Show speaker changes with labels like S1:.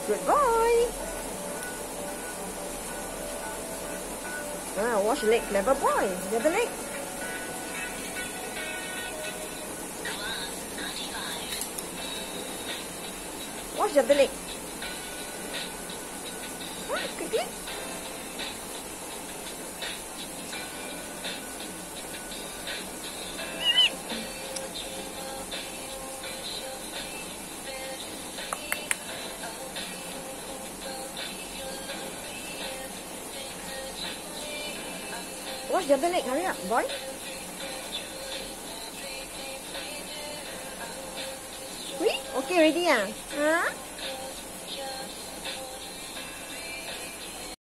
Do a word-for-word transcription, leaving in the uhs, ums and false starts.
S1: Good boy. Ah, wash leg, clever boy. The other leg. Wash the other leg. Ah, quickly. Wash the other leg, hurry up, boy. Wee, okay already ah? Huh?